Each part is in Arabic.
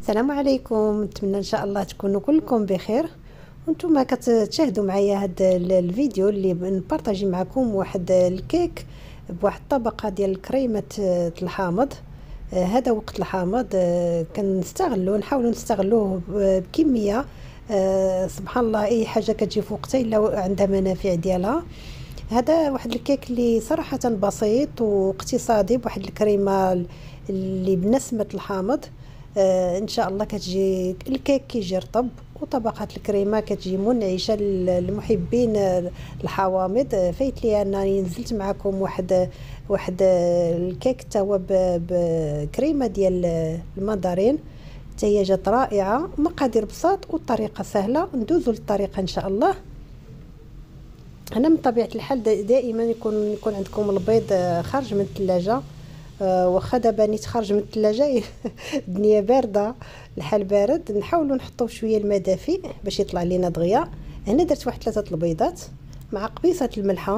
السلام عليكم. نتمنى ان شاء الله تكونوا كلكم بخير وانتم كتشاهدوا معايا هذا الفيديو اللي نبارطاجي معكم واحد الكيك بواحد الطبقه ديال كريمه الحامض. هذا وقت الحامض نحاولوا نستغلوه بكميه. سبحان الله اي حاجه كتجي في وقتها الا عندها منافع ديالها. هذا واحد الكيك اللي صراحه بسيط واقتصادي بواحد الكريمه اللي بنسمه الحامض. ان شاء الله كتجي الكيك كيجي رطب وطبقه الكريمه كتجي منعشه للمحبين الحوامض. فايت لي انني نزلت معكم واحد الكيك تاهو بكريمه ديال المندرين، حتى هي جات رائعه. مقادير بساط والطريقه سهله. ندوزو للطريقه ان شاء الله. انا من طبيعه الحال دائما يكون عندكم البيض خارج من الثلاجه. واخا دابا نيت خارج من الثلاجه الدنيا بارده، الحال بارد، نحاولوا نحطوا شويه الماء دافئ باش يطلع لينا دغيا. هنا درت واحد 3 البيضات مع قبيصه الملحه،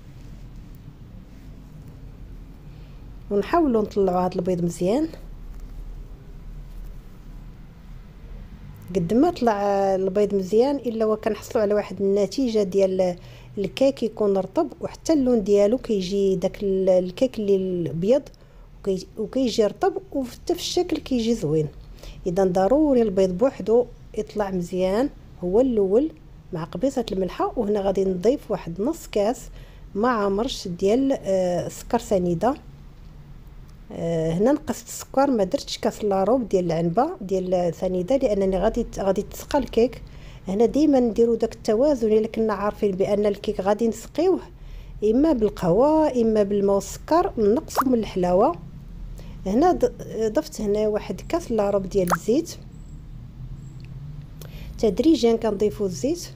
ونحاولوا نطلعوا هذا البيض مزيان. قد ما طلع البيض مزيان الا وكنحصلوا على واحد النتيجه ديال الكيك يكون رطب، وحتى اللون ديالو كيجي داك الكيك اللي الابيض وكيجي رطب، وحتى في الشكل كيجي زوين. اذا ضروري البيض بوحدو يطلع مزيان هو الاول مع قبيصه الملحه. وهنا غادي نضيف واحد نص كاس مع مرش ديال السكر سنيده. هنا نقصت السكر، ما درتش كاس لاروب ديال العنبه ديال سنيده لانني غادي تسقى الكيك. هنا ديما نديروا داك التوازن الا كنا عارفين بان الكيك غادي نسقيوه اما بالقهوه اما بالماء والسكر، نقصوا من الحلاوه. هنا ضفت هنا واحد كاس لاروب ديال الزيت، تدريجيا كنضيفوا الزيت.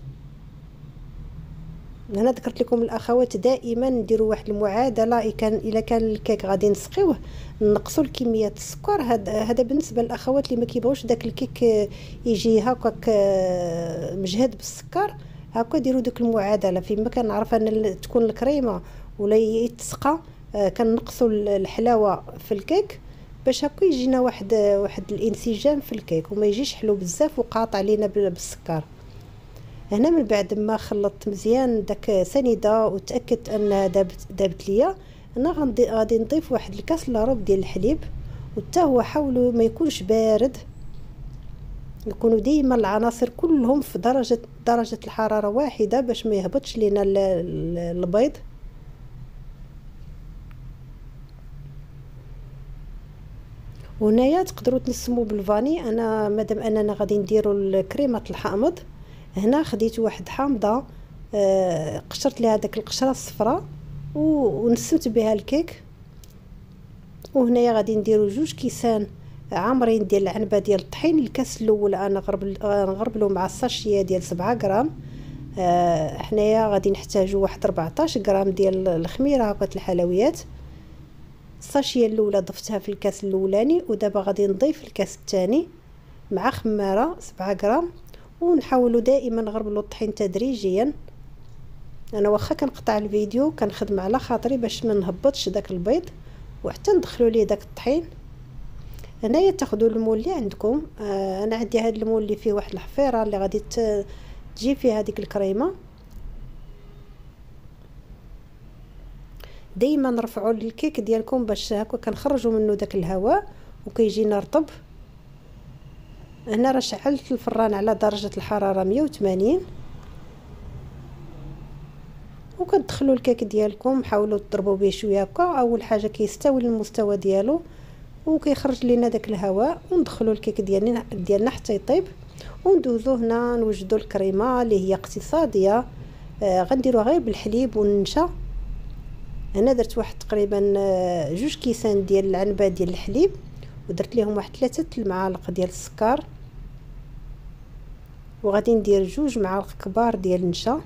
هنا ذكرت لكم الاخوات دائما نديروا واحد المعادله، الا كان الكيك غادي نسقيوه نقصوا الكميه السكر. هذا بالنسبه للاخوات اللي ما كيبغوش داك الكيك يجي هكاك مجهد بالسكر. هكا ديروا ديك المعادله. فيما كنعرف ان تكون الكريمه ولا يتسقى كنقصوا الحلاوه في الكيك باش هكا يجينا واحد الانسجام في الكيك وما يجيش حلو بزاف وقاطع علينا بالسكر. هنا من بعد ما خلطت مزيان داك سنيده وتاكدت انها دابت ليا، انا غادي نضيف واحد الكاس لاروب ديال الحليب. وتا هو حاولوا ما يكونش بارد، يكونوا ديما العناصر كلهم في درجه الحراره واحده باش ما يهبطش لينا البيض. وهنايا تقدروا تنسموا بالفاني. انا مادام اننا غادي نديروا كريمه الحامض، هنا خديت واحد حامضه قشرت ليها داك القشره الصفراء ونسمت بها الكيك. وهنايا غادي نديروا 2 كيسان عامرين ديال العنبه ديال الطحين. الكاس الاول انا نغربلو مع الساشيه ديال 7 غرام. حنايا غادي نحتاجوا واحد 14 غرام ديال الخميره هكا الحلويات. الساشيه الاولى ضفتها في الكاس الاولاني، ودابا غادي نضيف الكاس الثاني مع خماره 7 غرام. ونحاولوا دائما نغربلوا الطحين تدريجيا. انا واخا كنقطع الفيديو كنخدم على خاطري باش ما نهبطش داك البيض وحتى ندخلوا ليه داك الطحين. هنايا تاخذوا المول اللي عندكم. انا عندي هذا المول اللي فيه واحد الحفيره اللي غادي تجي فيها هذيك الكريمه. دائما نرفعوا الكيك ديالكم باش هكا كنخرجوا منه داك الهواء وكيجينا رطب. هنا راه شعلت الفران على درجه الحراره 180 وكتدخلوا الكيك ديالكم. حاولوا تضربوا به شويه هكا، اول حاجه كيستوي المستوى ديالو وكيخرج لينا داك الهواء. وندخلوا الكيك ديالنا حتى يطيب وندوزو هنا نوجدوا الكريمه اللي هي اقتصاديه. غنديروها غير بالحليب والنشا. هنا درت واحد تقريبا 2 كيسان ديال العنبه ديال الحليب، ودرت لهم واحد 3 المعالق ديال السكر، وغادي ندير 2 معالق كبار ديال النشا.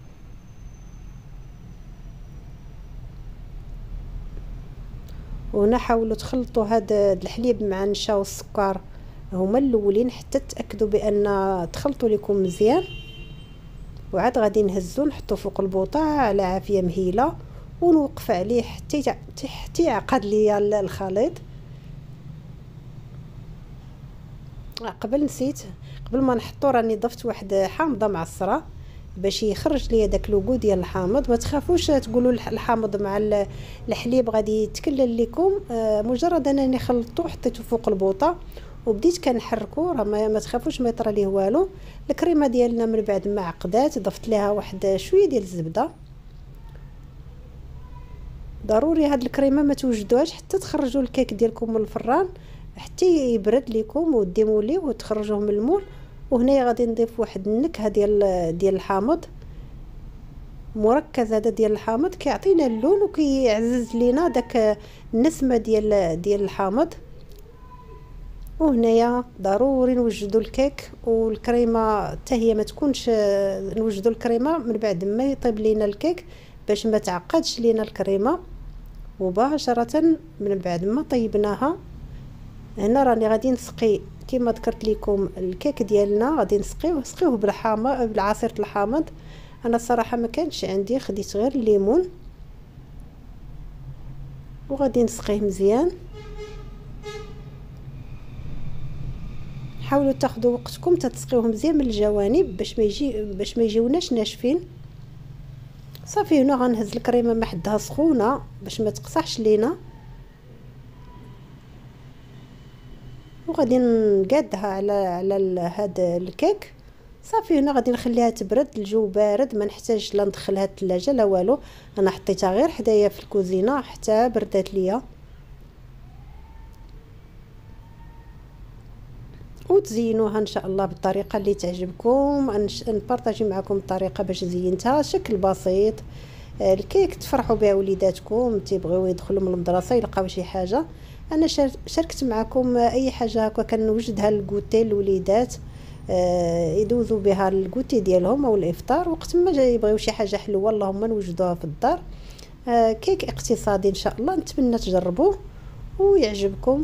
وهنا حاولوا تخلطوا هذا الحليب مع النشا والسكر هما الاولين حتى تاكدوا بان تخلطوا لكم مزيان. وعاد غادي نهزو نحطو فوق البوطه على عافيه مهيله ونوقف عليه حتى يعقد ليا الخليط. قبل نسيت، قبل ما نحطو راني ضفت واحد حامضه معصره باش يخرج لي داك لوغو ديال الحامض. ما تخافوش تقولوا الحامض مع الحليب غادي يتكلل لكم، مجرد انني خلطته حطيته فوق البوطه وبديت كنحركو، راه ما تخافوش ما يطرى ليه والو. الكريمه ديالنا من بعد ما عقدات ضفت ليها واحد شويه ديال الزبده. ضروري هاد الكريمه ما توجدوهاش حتى تخرجوا الكيك ديالكم من الفران، حتى يبرد لكم وديموا ليه وتخرجوه من المول. وهنايا غادي نضيف واحد النكهه ديال الحامض مركز، هذا ديال الحامض كيعطينا اللون وكيعزز لينا داك النسمه ديال الحامض. وهنايا ضروري نوجدوا الكيك والكريمه حتى هي ما تكونش، نوجدوا الكريمه من بعد ما يطيب لينا الكيك باش ما تعقدش لينا الكريمه. مباشره من بعد ما طيبناها، هنا راني غادي نسقي كما ذكرت لكم الكيك ديالنا، غادي نسقيوه بالعصير الحامض. انا الصراحه ما كانش عندي، خديت غير الليمون وغادي نسقيه مزيان. حاولوا تاخذوا وقتكم تتسقيوه مزيان من الجوانب باش ما يجيوناش ناشفين. صافي هنا غنهز الكريمه ما حدها سخونه باش ما تقصحش لينا، وغادي نقادها على هذا الكيك. صافي هنا غادي نخليها تبرد، الجو بارد ما نحتاجش لا ندخلها الثلاجه لا والو، انا حطيتها غير حدايا في الكوزينه حتى بردات ليا. وتزينوها ان شاء الله بالطريقه اللي تعجبكم. نبارطاجي معكم الطريقه باش زينتها، شكل بسيط الكيك تفرحوا بها وليداتكم تيبغيو يدخلوا من المدرسه يلقاو شي حاجه. انا شاركت معكم اي حاجه هكا كنوجدها للكوتي للوليدات، يدوزوا بها الكوتي ديالهم او الافطار وقت ما يبغيو شي حاجه حلوه اللهم نوجدوها في الدار. كيك اقتصادي ان شاء الله، نتمنى تجربوه ويعجبكم.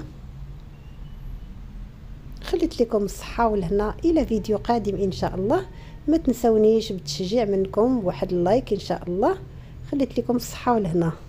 خليت لكم الصحه والهنا، الى فيديو قادم ان شاء الله. ما تنسونيش بالتشجيع منكم، واحد اللايك ان شاء الله. خليت لكم الصحه والهنا.